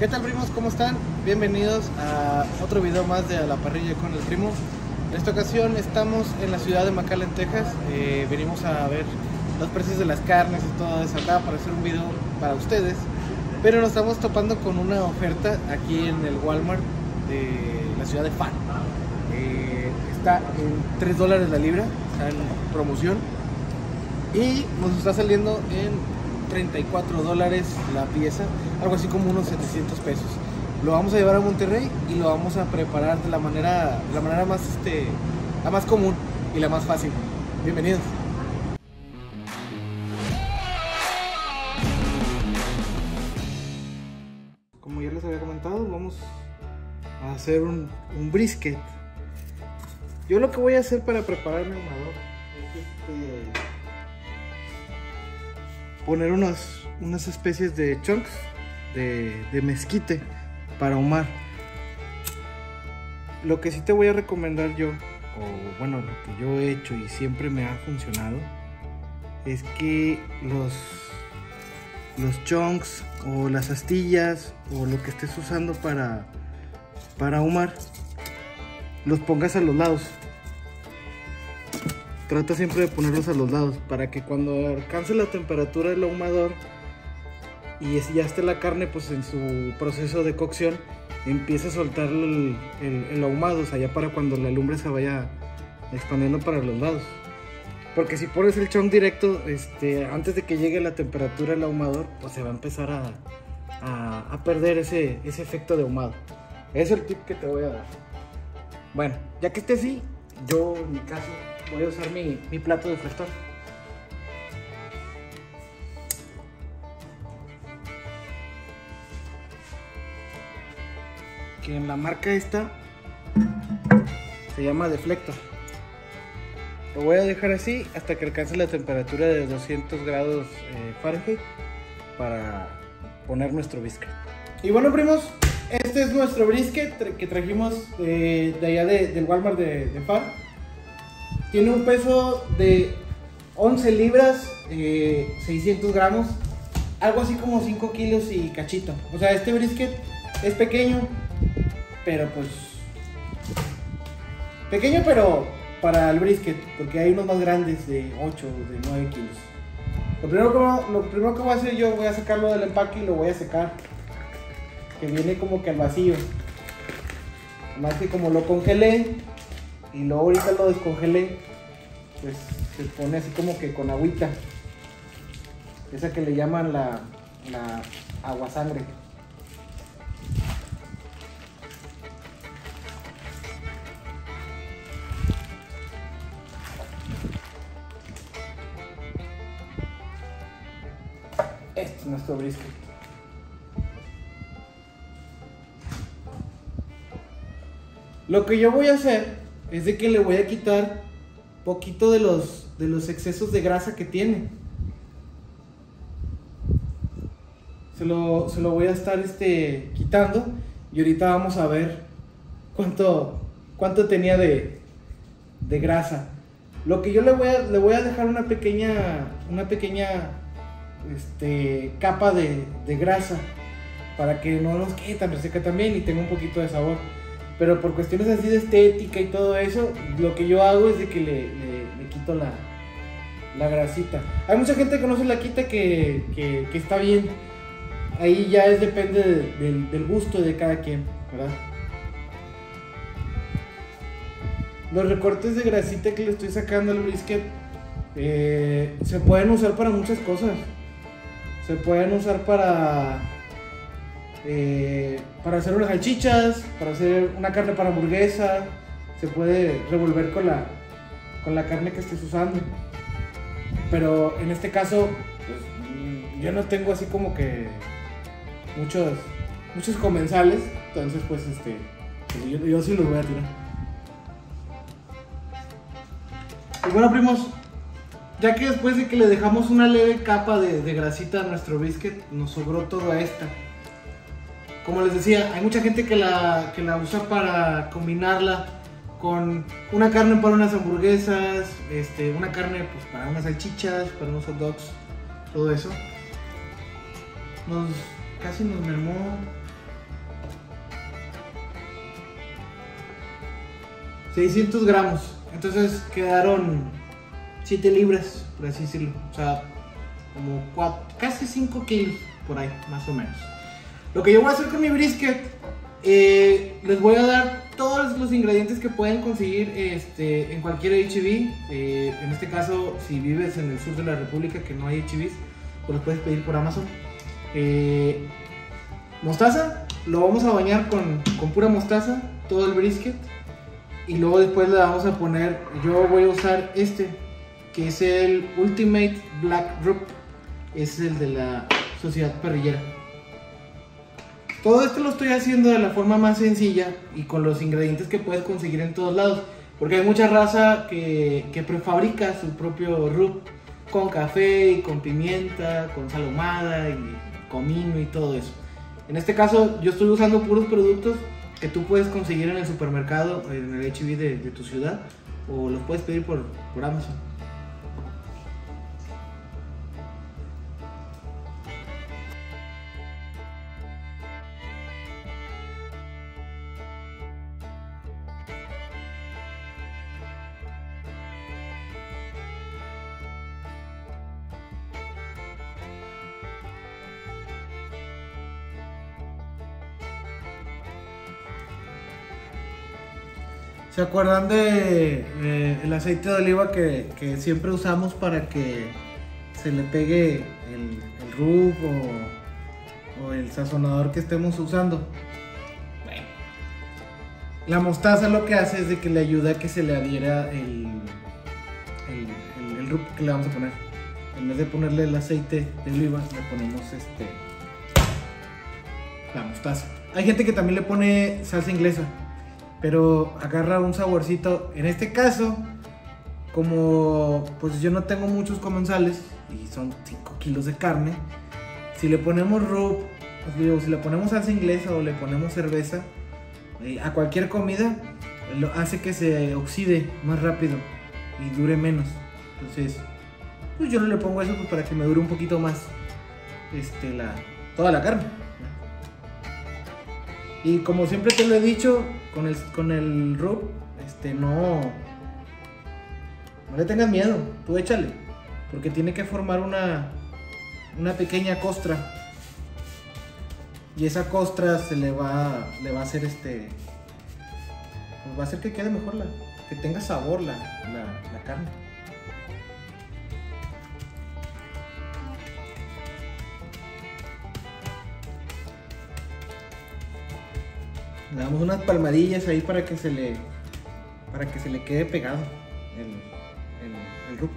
¿Qué tal, primos? ¿Cómo están? Bienvenidos a otro video más de A la Parrilla con el Primo. En esta ocasión estamos en la ciudad de McAllen, Texas. Venimos a ver los precios de las carnes y todo eso acá para hacer un video para ustedes. Pero nos estamos topando con una oferta aquí en el Walmart de la ciudad de Phan. Está en $3 la libra, está en promoción. Y nos está saliendo en $34 la pieza, algo así como unos 700 pesos. Lo vamos a llevar a Monterrey y lo vamos a preparar de la manera más, la más común y la más fácil. Bienvenidos. Como ya les había comentado, vamos a hacer un brisket. Yo lo que voy a hacer para preparar mi ahumador es poner unas especies de chunks de mezquite para ahumar. Lo que sí te voy a recomendar yo, o bueno, lo que yo he hecho y siempre me ha funcionado, es que los chunks o las astillas o lo que estés usando para ahumar, los pongas a los lados. Trata siempre de ponerlos a los lados para que cuando alcance la temperatura del ahumador y ya esté la carne pues en su proceso de cocción, empiece a soltar el ahumado, o sea, ya para cuando la lumbre se vaya expandiendo para los lados. Porque si pones el chunk directo, antes de que llegue la temperatura del ahumador, pues se va a empezar a perder ese efecto de ahumado. Ese es el tip que te voy a dar. Bueno, ya que esté así, yo en mi caso voy a usar mi plato de frestor. Que en la marca esta se llama Deflector. Lo voy a dejar así hasta que alcance la temperatura de 200 grados Fahrenheit para poner nuestro brisket. Y bueno, primos, este es nuestro brisket que trajimos de allá del Walmart de Phan. Tiene un peso de 11 libras, 600 gramos, algo así como 5 kilos y cachito. O sea, este brisket es pequeño, pero pues... pequeño pero para el brisket, porque hay unos más grandes de 8 o de 9 kilos. Lo primero que voy a hacer yo, voy a sacarlo del empaque y lo voy a secar. Que viene como que al vacío. Más que como lo congelé y luego ahorita lo descongelé, pues se pone así como que con agüita, esa que le llaman la agua sangre. Este es nuestro brisket. Lo que yo voy a hacer es de que le voy a quitar poquito de los excesos de grasa que tiene. Se lo voy a estar quitando y ahorita vamos a ver cuánto tenía de grasa. Lo que yo le voy a dejar una pequeña capa de grasa para que no nos quede tan reseca también y tenga un poquito de sabor. Pero por cuestiones así de estética y todo eso, lo que yo hago es de que le quito la grasita. Hay mucha gente que no se la quita, que está bien. Ahí ya depende del gusto de cada quien, ¿verdad? Los recortes de grasita que le estoy sacando al brisket se pueden usar para muchas cosas. Se pueden usar para hacer unas salchichas, para hacer una carne para hamburguesa. Se puede revolver con la carne que estés usando. Pero en este caso, pues, yo no tengo así como que muchos comensales. Entonces pues yo sí los voy a tirar. Y bueno, primos, ya que después de que le dejamos una leve capa de grasita a nuestro brisket, nos sobró toda esta. Como les decía, hay mucha gente que la usa para combinarla con una carne para unas hamburguesas, una carne pues para unas salchichas, para unos hot dogs, todo eso. Casi nos mermó 600 gramos. Entonces quedaron 7 libras, por así decirlo. O sea, como casi 5 kilos por ahí, más o menos. Lo que yo voy a hacer con mi brisket, les voy a dar todos los ingredientes que pueden conseguir en cualquier H-E-B. En este caso, si vives en el sur de la República que no hay H-E-Bs, pues los puedes pedir por Amazon. Mostaza, lo vamos a bañar con pura mostaza, todo el brisket. Y luego después le vamos a poner, yo voy a usar que es el Ultimate Black Rub. Es el de la Sociedad Parrillera. Todo esto lo estoy haciendo de la forma más sencilla y con los ingredientes que puedes conseguir en todos lados. Porque hay mucha raza que prefabrica su propio rub con café y con pimienta, con sal ahumada y comino y todo eso. En este caso yo estoy usando puros productos que tú puedes conseguir en el supermercado, en el H-E-B de tu ciudad, o los puedes pedir por Amazon. ¿Se acuerdan de el aceite de oliva que siempre usamos para que se le pegue el rub o el sazonador que estemos usando? Bueno, la mostaza lo que hace es de que le ayuda a que se le adhiera el rub que le vamos a poner. En vez de ponerle el aceite de oliva, le ponemos la mostaza. Hay gente que también le pone salsa inglesa, pero agarra un saborcito. En este caso, como pues yo no tengo muchos comensales y son 5 kilos de carne, si le ponemos rub, pues digo, si le ponemos salsa inglesa o le ponemos cerveza a cualquier comida, lo hace que se oxide más rápido y dure menos. Entonces pues yo no le pongo eso, pues, para que me dure un poquito más toda la carne. Y como siempre te lo he dicho, con el rub, no le tengas miedo, tú échale, porque tiene que formar una pequeña costra, y esa costra le va a hacer pues va a hacer que quede mejor, que tenga sabor la carne. Le damos unas palmadillas ahí para que se le quede pegado el rub.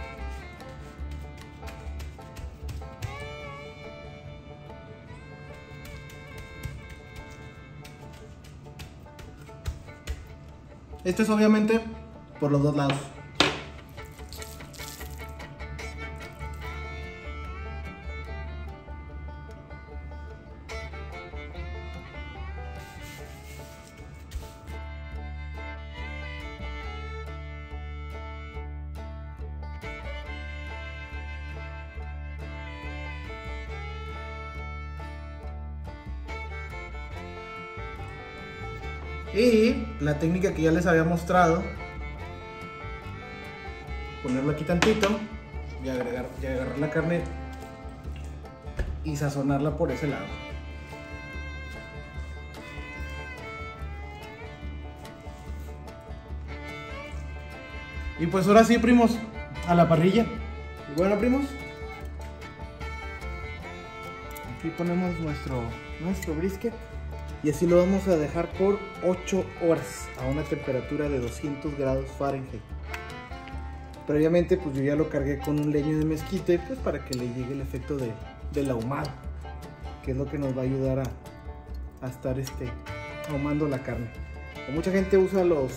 Esto es obviamente por los dos lados. Y la técnica que ya les había mostrado, ponerlo aquí tantito y agarrar la carne y sazonarla por ese lado. Y pues ahora sí, primos, a la parrilla. Y bueno, primos, aquí ponemos nuestro brisket. Y así lo vamos a dejar por 8 horas a una temperatura de 200 grados Fahrenheit. Previamente pues yo ya lo cargué con un leño de mezquite, pues para que le llegue el efecto del ahumado, que es lo que nos va a ayudar a estar ahumando la carne. O mucha gente usa los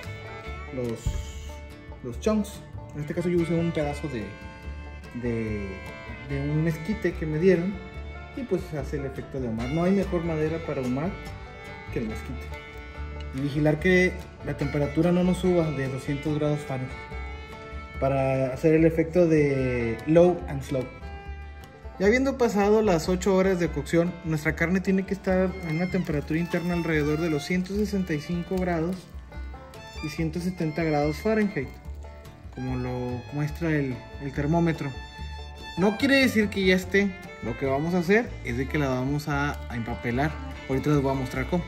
chunks. En este caso yo usé un pedazo de un mezquite que me dieron, y pues hace el efecto de ahumar. No hay mejor madera para ahumar que el mezquite. Y vigilar que la temperatura no nos suba de 200 grados Fahrenheit para hacer el efecto de low and slow. Ya habiendo pasado las 8 horas de cocción, nuestra carne tiene que estar en una temperatura interna alrededor de los 165 grados y 170 grados Fahrenheit, como lo muestra el termómetro. No quiere decir que ya esté. Lo que vamos a hacer es de que la vamos a empapelar. Ahorita les voy a mostrar cómo.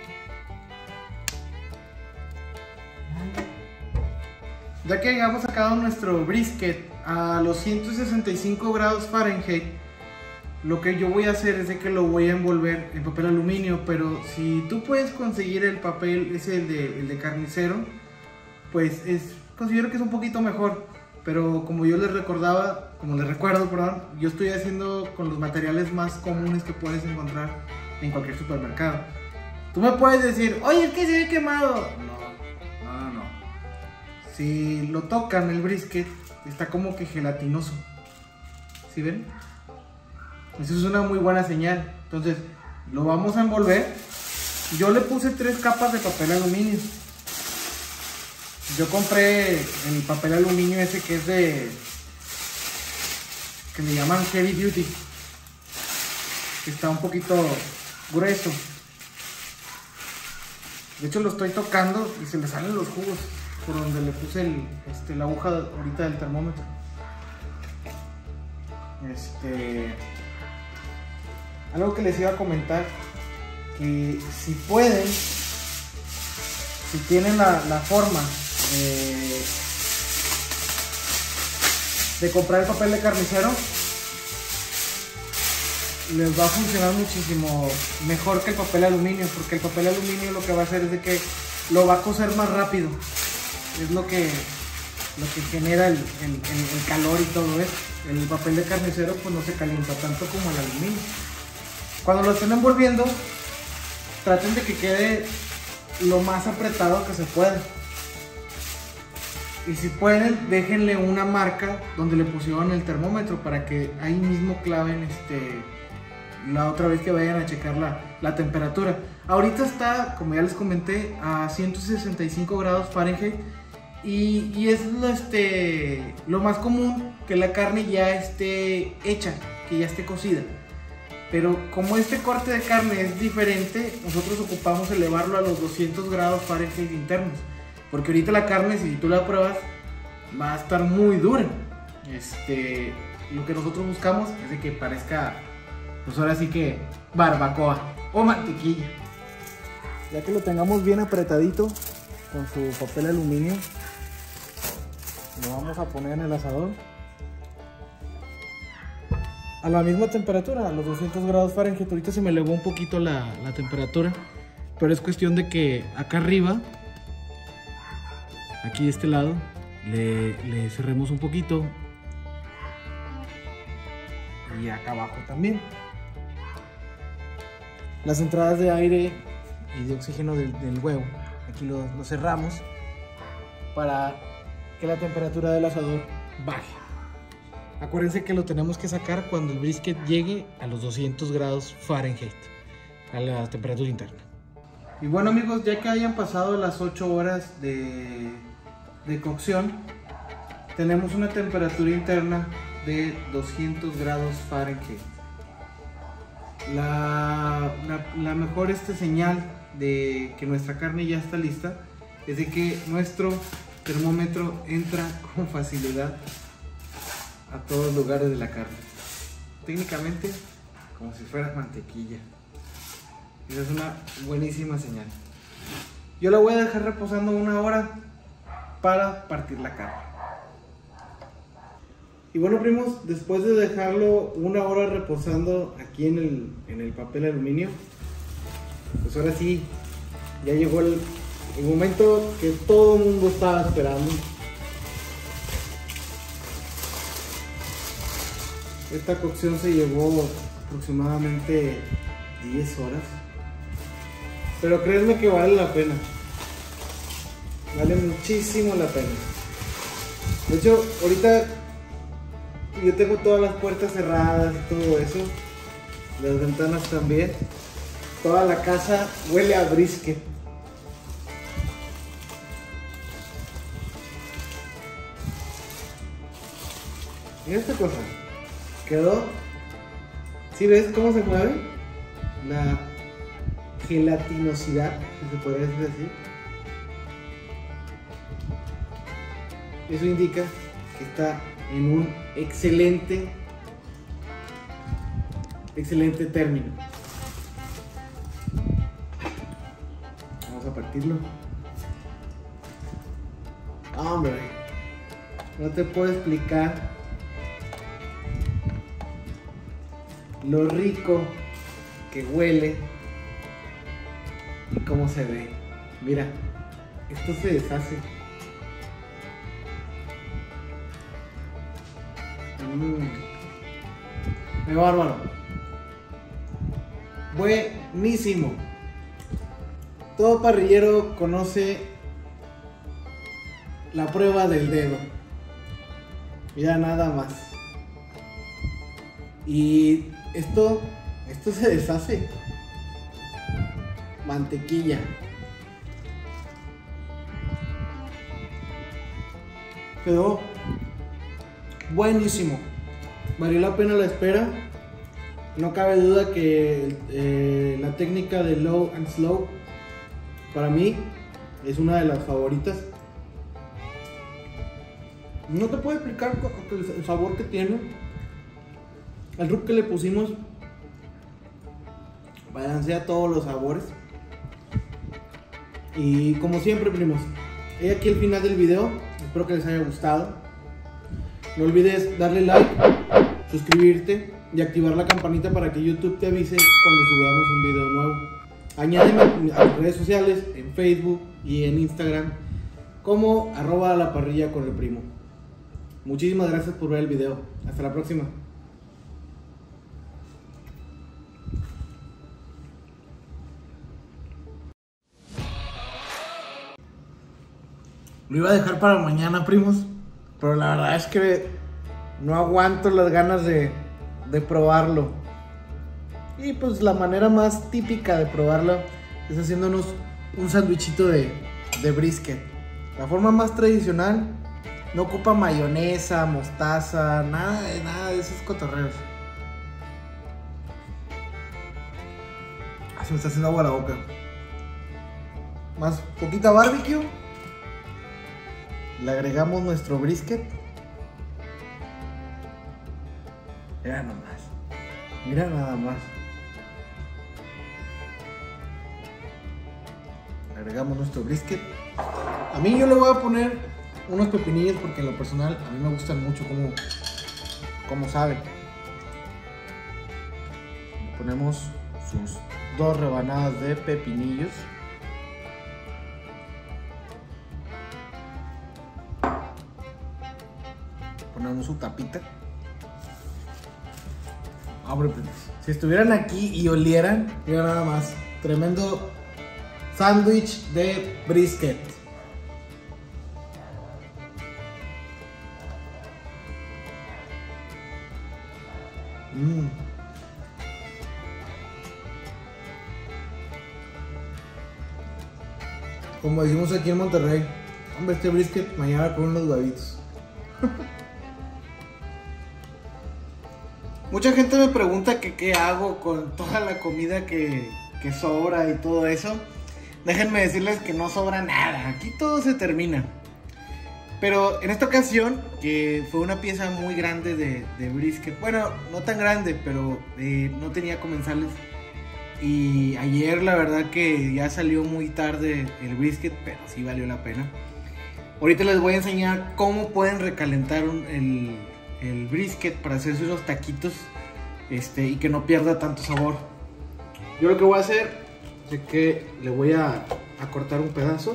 Ya que hayamos sacado nuestro brisket a los 165 grados Fahrenheit, lo que yo voy a hacer es de que lo voy a envolver en papel aluminio. Pero si tú puedes conseguir el papel, el de carnicero, pues considero que es un poquito mejor. Pero como yo les recuerdo, yo estoy haciendo con los materiales más comunes que puedes encontrar en cualquier supermercado. Tú me puedes decir, oye, es que se ve quemado. No. Si lo tocan el brisket, está como que gelatinoso. ¿Sí ven? Eso es una muy buena señal. Entonces, lo vamos a envolver. Yo le puse 3 capas de papel aluminio. Yo compré el papel aluminio ese que es que le llaman Heavy Duty, que está un poquito grueso. De hecho lo estoy tocando y se le salen los jugos por donde le puse la aguja ahorita del termómetro. Algo que les iba a comentar, que si pueden, si tienen la forma de comprar el papel de carnicero, les va a funcionar muchísimo mejor que el papel aluminio, porque el papel aluminio lo que va a hacer es de que lo va a cocer más rápido. Es lo que genera el calor y todo eso. El papel de carnicero pues no se calienta tanto como el aluminio. Cuando lo estén envolviendo, traten de que quede lo más apretado que se pueda. Y si pueden, déjenle una marca donde le pusieron el termómetro para que ahí mismo claven la otra vez que vayan a checar la temperatura. Ahorita está, como ya les comenté, a 165 grados Fahrenheit. Y es lo más común que la carne ya esté hecha, que ya esté cocida. Pero como este corte de carne es diferente, nosotros ocupamos elevarlo a los 200 grados Fahrenheit internos. Porque ahorita la carne, si tú la pruebas, va a estar muy dura. Lo que nosotros buscamos es de que parezca, pues ahora sí que barbacoa o mantequilla. Ya que lo tengamos bien apretadito con su papel aluminio, lo vamos a poner en el asador a la misma temperatura, a los 200 grados Fahrenheit. Ahorita se me elevó un poquito la temperatura, pero es cuestión de que acá arriba, aquí de este lado, le cerremos un poquito, y acá abajo también. Las entradas de aire y de oxígeno del huevo, aquí lo cerramos para que la temperatura del asador baje. Acuérdense que lo tenemos que sacar cuando el brisket llegue a los 200 grados Fahrenheit, a la temperatura interna. Y bueno amigos, ya que hayan pasado las 8 horas de cocción, tenemos una temperatura interna de 200 grados Fahrenheit. La mejor señal de que nuestra carne ya está lista es de que nuestro termómetro entra con facilidad a todos los lugares de la carne, técnicamente como si fuera mantequilla. Esa es una buenísima señal. Yo la voy a dejar reposando 1 hora para partir la carne. Y bueno primos, después de dejarlo 1 hora reposando aquí en el papel aluminio, pues ahora sí, ya llegó el momento que todo el mundo estaba esperando. Esta cocción se llevó aproximadamente 10 horas, pero créanme que vale la pena, vale muchísimo la pena. De hecho, ahorita yo tengo todas las puertas cerradas y todo eso, las ventanas también. Toda la casa huele a brisket. Mira esta cosa. Quedó. ¿Sí ves cómo se mueve? La gelatinosidad, si se podría decir así. Eso indica que está en un excelente término. Vamos a partirlo. Hombre, no te puedo explicar lo rico que huele y cómo se ve. Mira, esto se deshace. ¡Qué bárbaro! Buenísimo. Todo parrillero conoce la prueba del dedo. Mira nada más. Y esto se deshace. Mantequilla. Quedó buenísimo. Valió la pena la espera. No cabe duda que la técnica de low and slow para mí es una de las favoritas. No te puedo explicar el sabor que tiene. El rub que le pusimos balancea todos los sabores. Y como siempre, primos, he aquí el final del video. Espero que les haya gustado. No olvides darle like, suscribirte y activar la campanita para que YouTube te avise cuando subamos un video nuevo. Añádeme a mis redes sociales, en Facebook y en Instagram, como @laparrillaconelprimo. Muchísimas gracias por ver el video. Hasta la próxima. Lo iba a dejar para mañana, primos, pero la verdad es que no aguanto las ganas de probarlo. Y pues la manera más típica de probarlo es haciéndonos un sandwichito de brisket. La forma más tradicional, no ocupa mayonesa, mostaza, nada de esos cotorreos. Se me está haciendo agua la boca. Más poquita barbecue. Le agregamos nuestro brisket. Mira nomás. Mira nada más. Agregamos nuestro brisket. A mí yo le voy a poner unos pepinillos porque en lo personal a mí me gustan mucho como saben. Ponemos sus 2 rebanadas de pepinillos. Ponemos su tapita. Hombre, pues, si estuvieran aquí y olieran, mira nada más. Tremendo sándwich de brisket. Como decimos aquí en Monterrey, hombre, este brisket mañana con unos huevitos. Mucha gente me pregunta que qué hago con toda la comida que sobra y todo eso. Déjenme decirles que no sobra nada, aquí todo se termina. Pero en esta ocasión, que fue una pieza muy grande de brisket, bueno, no tan grande, pero no tenía comensales. Y ayer la verdad que ya salió muy tarde el brisket, pero sí valió la pena. Ahorita les voy a enseñar cómo pueden recalentar el brisket para hacerse unos taquitos y que no pierda tanto sabor. Yo lo que voy a hacer es que le voy a cortar un pedazo,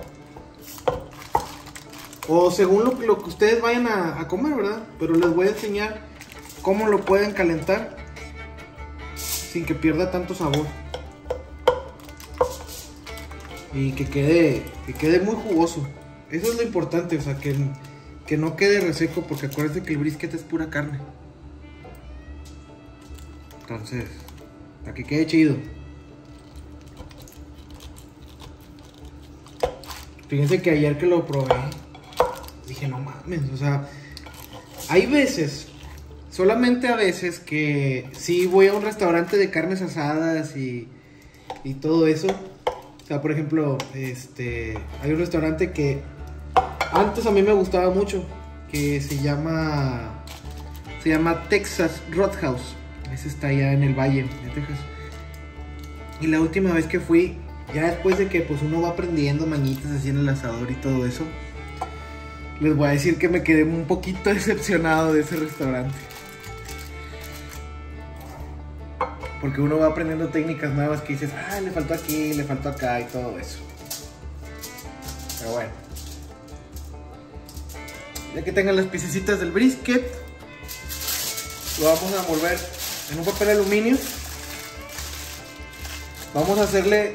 o según lo que ustedes vayan a comer, ¿verdad? Pero les voy a enseñar cómo lo pueden calentar sin que pierda tanto sabor y que quede muy jugoso. Eso es lo importante, o sea, que no quede reseco, porque acuérdense que el brisket es pura carne. Entonces, para que quede chido. Fíjense que ayer que lo probé, dije, no mames, o sea, hay veces, solamente a veces, que sí voy a un restaurante de carnes asadas y todo eso. O sea, por ejemplo, hay un restaurante que Antes a mí me gustaba mucho, que se llama Texas Roadhouse. Ese está allá en el Valle de Texas. Y la última vez que fui, ya después de que pues uno va aprendiendo mañitas así en el asador y todo eso, les voy a decir que me quedé un poquito decepcionado de ese restaurante. Porque uno va aprendiendo técnicas nuevas que dices, le faltó aquí, le faltó acá y todo eso. Pero bueno. Ya que tengan las piececitas del brisket, lo vamos a envolver en un papel aluminio. Vamos a hacerle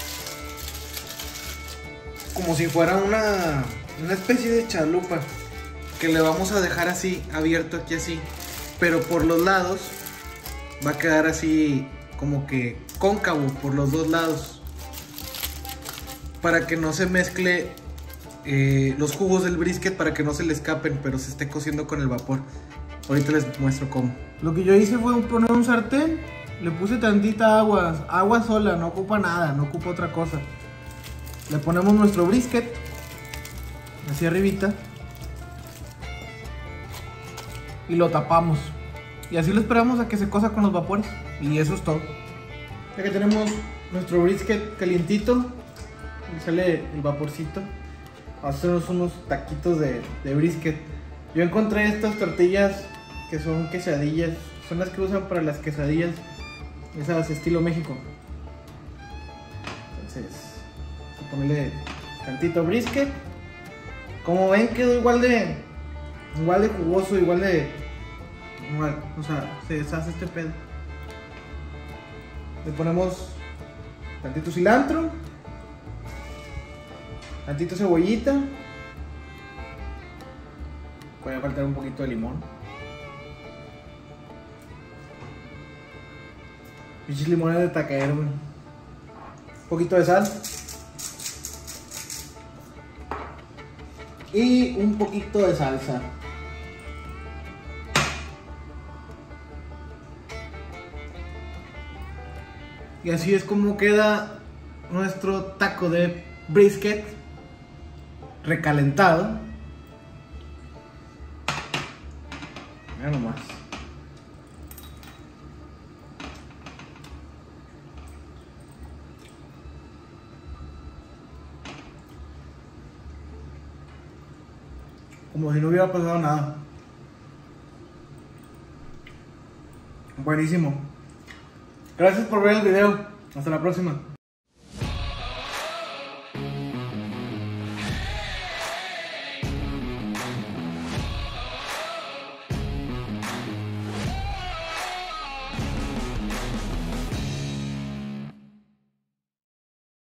como si fuera una especie de chalupa, que le vamos a dejar así, abierto aquí así, pero por los lados va a quedar así como que cóncavo por los dos lados, para que no se mezcle los jugos del brisket, para que no se le escapen, pero se esté cociendo con el vapor. Ahorita les muestro cómo. Lo que yo hice fue poner un sartén, le puse tantita agua sola, no ocupa nada, no ocupa otra cosa. Le ponemos nuestro brisket así arribita y lo tapamos, y así lo esperamos a que se cosa con los vapores, y eso es todo. Ya que tenemos nuestro brisket calientito y sale el vaporcito, vamos a hacernos unos taquitos de brisket. Yo encontré estas tortillas que son quesadillas, son las que usan para las quesadillas, esas estilo México. Entonces, voy a ponerle tantito brisket. Como ven, quedó igual de jugoso, igual, o sea, se deshace este pedo. Le ponemos tantito cilantro, tantito cebollita. Puede faltar un poquito de limón. Pinches limones de tacaero, güey. Un poquito de sal. Y un poquito de salsa. Y así es como queda nuestro taco de brisket recalentado. Mira nomás. Como si no hubiera pasado nada. Buenísimo. Gracias por ver el video. Hasta la próxima.